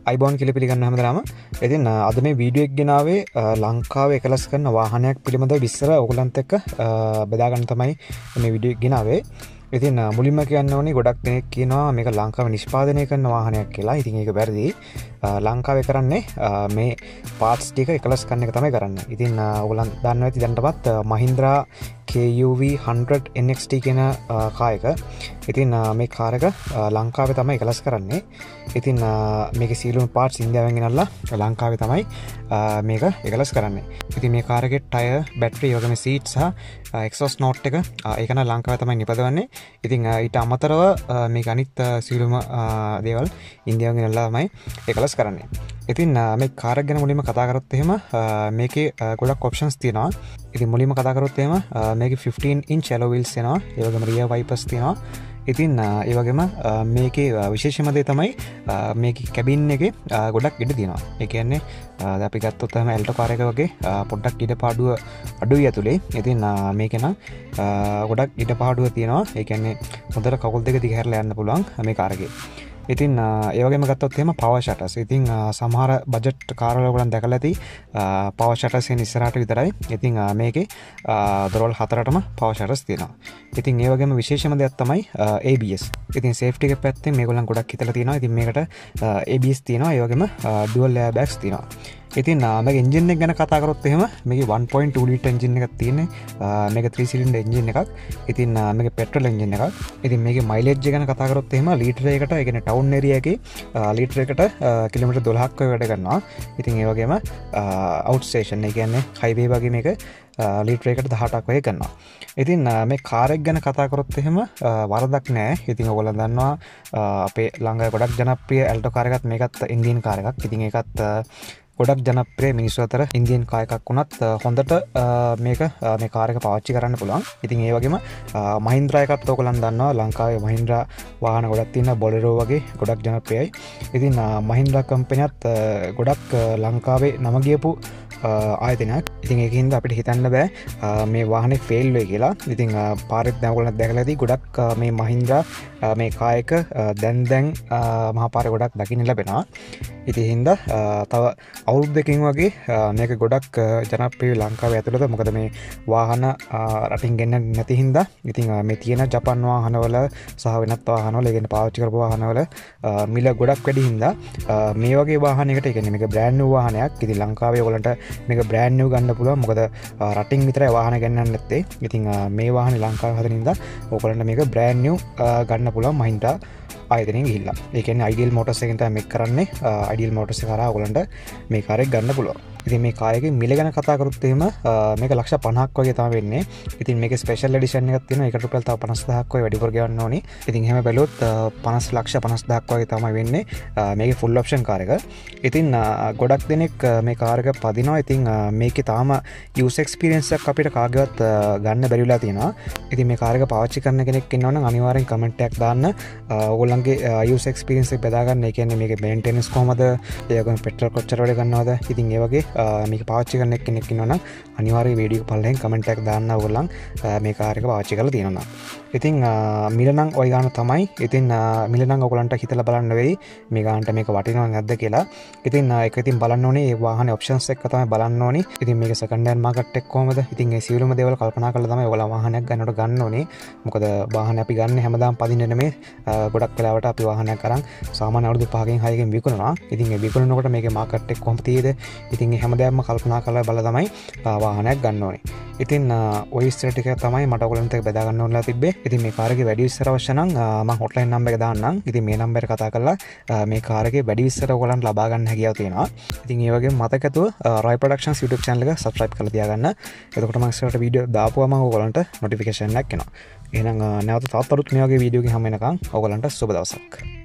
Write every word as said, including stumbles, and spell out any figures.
අයිබෝන් කියලා පිළිගන්න හැමදාම. ඉතින් අද මේ වීඩියෝ එක ගෙනාවේ ලංකාවේ එකලස් කරන වාහනයක් පිළිබඳව විස්තර ඔයගලන්ට එක්ක බෙදා ගන්න තමයි මේ වීඩියෝ එක ගෙනාවේ. ඉතින් මුලින්ම කියන්න ඕනේ ගොඩක් දෙනෙක් කියනවා මේක ලංකාවේ නිෂ්පාදනය කරන වාහනයක් කියලා. ඉතින් ඒක වැරදි. ලංකාවේ කරන්නේ මේ පාර්ට්ස් ටික එකලස් කරන එක තමයි කරන්නේ. ඉතින් ඔයගලන් දන්නවා ඇති දැනටමත් Mahindra K U V one hundred N X T කියන කාර් එක. ඉතින් මේ කාර් එක ලංකාවේ තමයි එකලස් කරන්නේ. ඉතින් මේකේ සියලුම පාර්ට්ස් ඉන්දියාවෙන් ගෙනල්ලා ලංකාවේ තමයි මේක එකලස් කරන්නේ. ඉතින් මේ කාර් එකේ ටයර්, බැටරි, ඒ වගේම සීට් සහ එක්සෝස්ට් නෝට් එක ඒක නම් ලංකාවේ තමයි නිපදවන්නේ. ඉතින් ඊට අමතරව මේක අනිත් සියලුම දේවල් ඉන්දියාවෙන් ගෙනල්ලා තමයි එකලස් කරන්නේ. ඉතින් මේ කාර් එක ගැන මුලින්ම කතා කරොත් එහෙම මේකේ ගොඩක් ඔප්ෂන්ස් තියෙනවා. ඉතින් මුලින්ම කතා කරොත් එහෙම මේකේ fifteen inch alloy wheels එනවා. ඒ වගේම rear wipers තියෙනවා. ඉතින් ඒ වගේම මේකේ විශේෂම දේ තමයි මේකේ කැබින් එකේ ගොඩක් ඉඩ තියෙනවා. ඒ කියන්නේ දැන් අපි ගත්තොත් තමයි ඇල්ටෝ කාර් එක වගේ පොඩ්ඩක් ඉඩ පාඩුව අඩුයි ඇතුලේ. ඉතින් මේකේ නම් ගොඩක් ඉඩ පාඩුව තියෙනවා. ඒ කියන්නේ හොඳට කකුල් දෙක දිග හැරලා යන්න පුළුවන් මේ කාර් එකේ. ඉතින් ඒ වගේම ගත්තොත් එහෙම පවර් ෂටර්ස්. ඉතින් සමහර බජට් කාර් වල ඔයගොල්ලන් දැකලා ඇති පවර් ෂටර්ස් එන ඉස්සරහට විතරයි. ඉතින් මේකේ දොරවල් හතරටම පවර් ෂටර්ස් තියෙනවා. ඉතින් ඒ වගේම විශේෂම දෙයක් තමයි A B S. ඉතින් සේෆ්ටි එක පැත්තෙන් මේගොල්ලන් ගොඩක් හිතලා තියෙනවා. ඉතින් මේකට A B S තියෙනවා. ඒ වගේම ඩුවල් එයාර් බෑග්ස් තියෙනවා. ඉතින් මේක එන්ජින් එක ගැන කතා කරොත් එහෙම මේකේ one point two liter engine එකක් තියෙන්නේ. මේක three cylinder එන්ජින් එකක්. ඉතින් මේක පෙට්‍රල් එන්ජින් එකක්. ඉතින් මේකේ මයිලේජ් එක ගැන කතා කරොත් එහෙම ලීටර් එකකට ඒ කියන්නේ ටවුන් ඒරියා එකේ ලීටර් එකට කිලෝමීටර් twelve ක් වැඩ කරනවා. ඉතින් ඒ වගේම අවුට් ස්ටේෂන් ඒ කියන්නේ හයිවේ වගේ මේක ලීටර් එකකට දහඅටක් වගේ කරනවා. ඉතින් මේ කාර් එක ගැන කතා කරොත් එහෙම වරදක් නැහැ. ඉතින් ඔයගොල්ලෝ දන්නවා අපේ ළඟ ගොඩක් ජනප්‍රිය ඇල්ටෝ කාර් එකත් මේකත් ඉන්දියන් කාර් එකක්. ඉතින් ඒකත් ගොඩක් ජනප්‍රිය මිනිස්සු අතර ඉන්දියන් කාර් එකක් වුණත් හොඳට මේක මේ කාර් එක පාවිච්චි කරන්න පුළුවන්. ඉතින් ඒ වගේම Mahindra එකත් ඔයගොල්ලන් දන්නවා ලංකාවේ Mahindra වාහන ගොඩක් තියෙනවා Bolero වගේ ගොඩක් ජනප්‍රියයි. ඉතින් Mahindra කම්පැනිත් ගොඩක් ලංකාවේ නම ගියපු ආයතනයක්. ඉතින් ඒකින්ද අපිට හිතන්න බෑ මේ වාහනේ ෆේල් වෙයි කියලා. ඉතින් පාරෙත් දැන් ඔයගොල්ලන් දැකලා ඇති ගොඩක් මේ Mahindra මේ කාර් එක දැන් දැන් මහා පාරේ ගොඩක් දකින්න ලැබෙනවා. ඉතින් හින්දා තව අවුරුදු දෙකකින් වගේ මේක ගොඩක් ජනප්‍රිය ලංකාවේ ඇතුළත. මොකද මේ වාහන රටින් ගෙන්න නැති හින්දා ඉතින් මේ තියෙන ජපන් වාහනවල සහ වෙනත් වාහනවල ඒ කියන්නේ පාවිච්චි කරපු වාහනවල මිල ගොඩක් වැඩි හින්දා මේ වගේ වාහනයකට ඒ කියන්නේ මේක බ්‍රෑන්ඩ් නිව් වාහනයක්. ඉතින් ලංකාවේ ඔයගලන්ට මේක බ්‍රෑන්ඩ් නිව් ගන්න පුළුවන්. මොකද රටින් විතරයි වාහන ගෙන්නන්නේ නැත්තේ. ඉතින් මේ වාහනේ ලංකාවේ හදන හින්දා ඔයගලන්ට මේක බ්‍රෑන්ඩ් නිව් ගන්න පුළුවන් Mahindra ආයතනයෙන් ගිහිල්ලා. ඒ කියන්නේ Ideal Motors එකෙන් තමයි මේක කරන්නේ. Ideal Motors එක කරා ඔයගලන්ට මේ කාර් එක ගන්න පුළුවන්. ඉතින් මේ කාර් එකේ මිල ගැන කතා කරොත් එහෙම මේක ලක්ෂ පනහක් වගේ තමයි වෙන්නේ. ඉතින් මේකේ ස්පෙෂල් එඩිෂන් එකක් තියෙනවා. ඒකට රුපියල් තව පනස් දහයක් වගේ වැඩිපුර ගෙවන්න ඕනේ. ඉතින් එහෙම බැලුවොත් පනස් ලක්ෂ පනස් දහයක් වගේ තමයි වෙන්නේ මේකේ ෆුල් ඔප්ෂන් කාර් එක. ඉතින් ගොඩක් දෙනෙක් මේ කාර් එක පදිනවා. ඉතින් මේකේ තාම යූස් එක්ස්පීරියන්ස් එකක් අපිට කාගේවත් ගන්න බැරි වෙලා තියෙනවා. ඉතින් මේ කාර් එක පාවිච්චි කරන කෙනෙක් ඉන්නවා නම් අනිවාර්යෙන් කමෙන්ට් එකක් දාන්න. ඔයගොල්ලන්ගේ යූස් එක්ස්පීරියන්ස් එක බෙදා ගන්න. ඒ කියන්නේ මේකේ මේන්ටෙනන්ස් කොහමද? ඒ වගේම පෙට්‍රල් කොච්චර වැඩ ගන්නවද? ඉතින් ඒ වගේ මේක පාවිච්චි කරන කෙනෙක් ඉන්නවා නම් අනිවාර්යයෙන් වීඩියෝ එක පල්ලෙන් කමෙන්ට් එකක් දාන්න ඕගොල්ලන් මේ කාර් එක පාවිච්චි කරලා තියෙනවා නම්. ඉතින් මිල නම් ඔය ගන්න තමයි. ඉතින් මිල නම් ඔයගොල්ලන්ට හිතලා බලන්න වෙයි මේ ගන්නට මේක වටිනවද නැද්ද කියලා. ඉතින් ඒක ඉතින් බලන්න ඕනේ මේ වාහනේ ඔප්ෂන්ස් එක තමයි බලන්න ඕනේ. ඉතින් මේක සෙකන්ඩ් හෑන්ඩ් මාකට් එක කොහමද? ඉතින් මේ සියලුම දේවල් කල්පනා කරලා තමයි ඔයගොල්ලෝ වාහනයක් ගන්නකොට ගන්න ඕනේ. මොකද වාහනේ අපි ගන්න හැමදාම පදින්න නෙමෙයි. ගොඩක් වෙලාවට අපි වාහනයක් අරන් සාමාන්‍ය අවුරුදු පහකින් හයකින් විකුණනවා. ඉතින් මේ විකුණනකොට මේකේ මාකට් එක කොහොමද තියෙද? ඉතින් මේ හැමදාම කල්පනා කරලා බලලා තමයි වාහනයක් ගන්න ඕනේ. ඉතින් ඔය විස්තර ටික තමයි මට ඔයගොල්ලන්ට බෙදා ගන්න ඕනලා තිබ්බේ. ඉතින් මේ කාර් එකේ වැඩි විස්තර අවශ්‍ය නම් මම හොට්ලයින් නම්බර් එක දාන්නම්. ඉතින් මේ නම්බර් එක කතා කරලා මේ කාර් එකේ වැඩි විස්තර ඔයගොල්ලන්ට ලබා ගන්න හැකියාව තියෙනවා. ඉතින් ඒ වගේම මතකතුව Roy Productions YouTube channel එක subscribe කරලා තියාගන්න. එතකොට මම ඉස්සරහට වීඩියෝ දාපුවම ඔයගොල්ලන්ට notification එකක් එනවා. එහෙනම් නැවත තවත් අලුත් මේ වගේ වීඩියෝ එකකින් හම්බ වෙනකන් ඔයගොල්ලන්ට සුබ දවසක්.